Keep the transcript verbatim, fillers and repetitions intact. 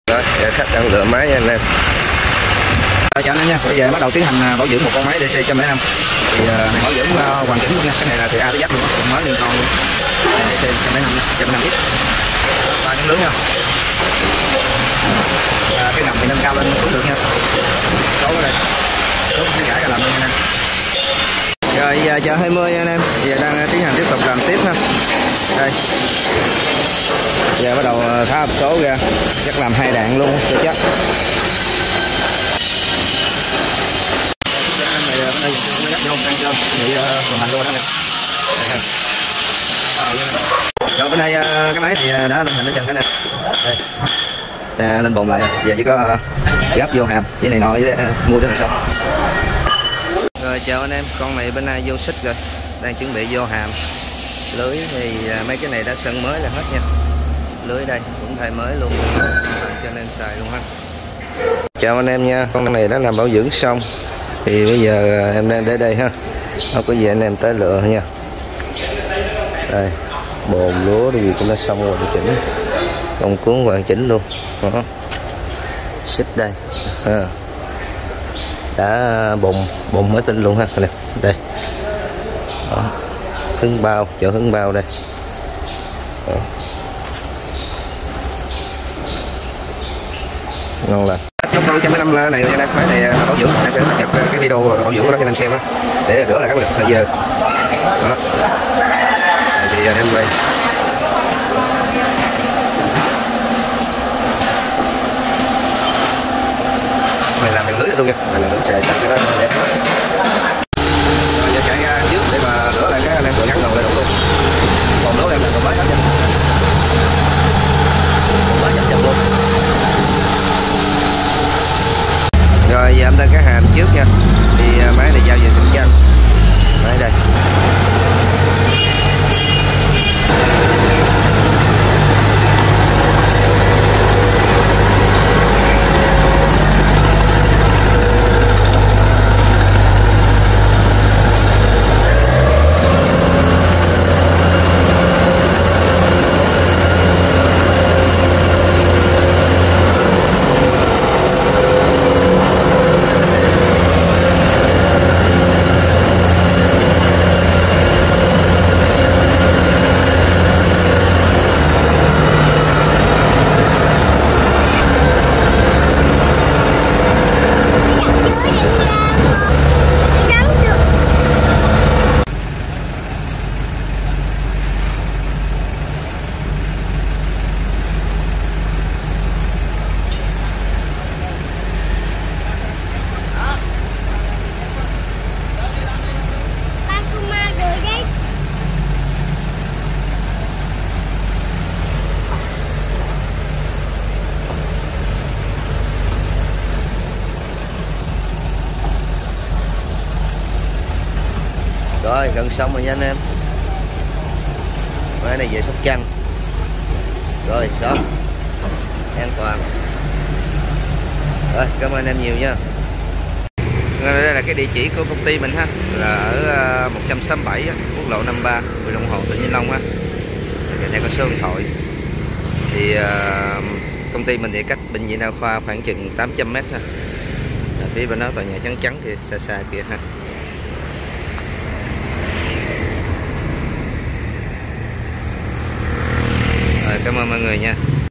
Rồi, khách đang lựa máy nha anh em. Chào anh em nha, bây giờ bắt đầu tiến hành bảo dưỡng một con máy đê xê một trăm lẻ năm. Thì uh, bảo dưỡng uh, hoàn chỉnh luôn nha, cái này là từ A tới Z luôn, còn mới liên con luôn. đê xê một trăm lẻ năm nha, một trăm lẻ năm x. Ba miếng lưới nha. À, cái ngầm thì nâng cao lên cũng được nha. Số ở đây. Số cái gãi ra làm luôn nha anh em. Rồi giờ chờ hai mươi nha anh em. Giờ đang tiến hành tiếp tục làm tiếp ha. Đây. Giờ bắt đầu tháo hộp số ra, chắc làm hai đạn luôn cho chắc. Rồi bên đây cái máy thì đã lên hình ở trần cái này. Đây. Lên bồn lại, giờ chỉ có gấp vô hàm với này nọ với mua cho là xong. Rồi chào anh em, con này bên này vô xích rồi, đang chuẩn bị vô hàm. Lưới thì mấy cái này đã sân mới là hết nha. Lưới đây cũng thay mới luôn cho anh em xài luôn ha. Chào anh em nha, con này đã làm bảo dưỡng xong. Thì bây giờ em đang để đây ha. Không có gì anh em tới lựa nha. Đây, bồn lúa cái gì cũng đã xong hoàn chỉnh. Công cuốn hoàn chỉnh luôn. Đó. Xích đây. À. Đã bồn bồn mới tinh luôn ha. Đây. Đây. Đó. Hứng bao, chỗ hứng bao đây. Đó. Ngon lành. Trong tôi một trăm lẻ năm này anh em máy này bảo dưỡng, em sẽ nhập cái video bảo dưỡng đó cho anh em xem á, để rửa lại các được thời giờ. Đó. Thì anh em đây. Mày làm đường lưới luôn nha, mày làm lưới xài cái đó đẹp lắm. Rồi giờ chạy ra trước để mà rửa lại cái anh em vừa gắn đầu lại luôn. Còn lúa em làm còn mới hết nha. Mới chậm chậm luôn. Rồi giờ em lên cái hàm trước nha. Thì máy này giao về Sóc Trăng. Máy đây. Rồi gần xong rồi nha anh em. Máy này về Sóc Trăng. Rồi xong. An toàn. Rồi cảm ơn anh em nhiều nha. Đây là cái địa chỉ của công ty mình ha, là ở một trăm sáu mươi bảy quốc lộ năm mươi ba, huyện Long Hồ, tỉnh Vĩnh Long ha. Cái này có số điện thoại. Thì uh, công ty mình thì cách bệnh viện Đa khoa khoảng chừng tám trăm mét ha. Ở phía bên đó tòa nhà trắng trắng kìa, xa xa kìa ha. Rồi, cảm ơn mọi người nha.